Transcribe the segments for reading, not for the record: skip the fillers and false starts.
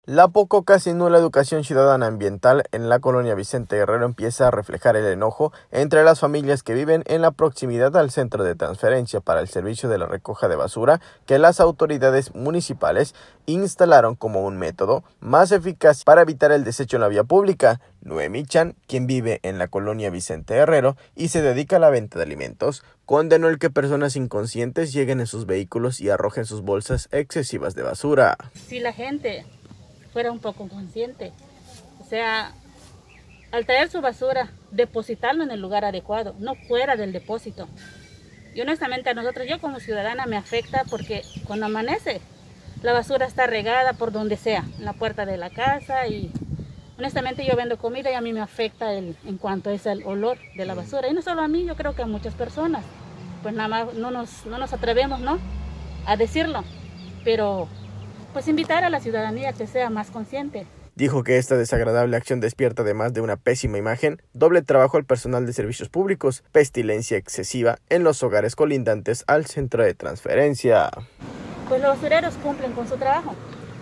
La poco o casi nula educación ciudadana ambiental en la colonia Vicente Guerrero empieza a reflejar el enojo entre las familias que viven en la proximidad al centro de transferencia para el servicio de la recogida de basura que las autoridades municipales instalaron como un método más eficaz para evitar el desecho en la vía pública. Noemí Chan, quien vive en la colonia Vicente Guerrero y se dedica a la venta de alimentos, condenó el que personas inconscientes lleguen en sus vehículos y arrojen sus bolsas excesivas de basura. Si la gente fuera un poco consciente, o sea, al traer su basura, depositarlo en el lugar adecuado, no fuera del depósito. Y honestamente a nosotros, yo como ciudadana me afecta porque cuando amanece, la basura está regada por donde sea, en la puerta de la casa, y honestamente yo vendo comida y a mí me afecta en cuanto es el olor de la basura. Y no solo a mí, yo creo que a muchas personas, pues nada más no nos atrevemos, ¿no?, a decirlo, pero pues invitar a la ciudadanía a que sea más consciente. Dijo que esta desagradable acción despierta, además de una pésima imagen, doble trabajo al personal de servicios públicos, pestilencia excesiva en los hogares colindantes al centro de transferencia. Pues los basureros cumplen con su trabajo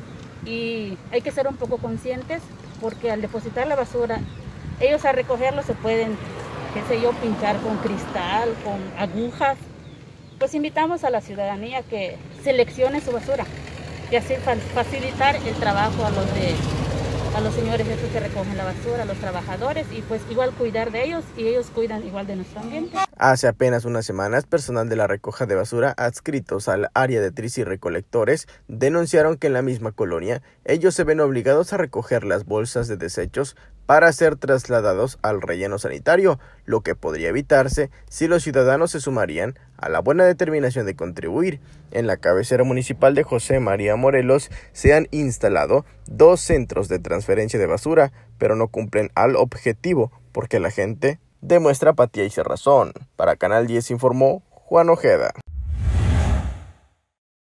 y hay que ser un poco conscientes porque al depositar la basura, ellos al recogerlo se pueden, qué sé yo, pinchar con cristal, con agujas. Pues invitamos a la ciudadanía que seleccione su basura y así facilitar el trabajo a los señores estos que recogen la basura, a los trabajadores, y pues igual cuidar de ellos y ellos cuidan igual de nuestro ambiente. Hace apenas unas semanas, personal de la recogida de basura adscritos al área de tris y recolectores denunciaron que en la misma colonia ellos se ven obligados a recoger las bolsas de desechos para ser trasladados al relleno sanitario, lo que podría evitarse si los ciudadanos se sumarían a la buena determinación de contribuir. En la cabecera municipal de José María Morelos se han instalado 2 centros de transferencia de basura, pero no cumplen al objetivo porque la gente demuestra apatía y cerrazón. Para Canal 10 informó Juan Ojeda.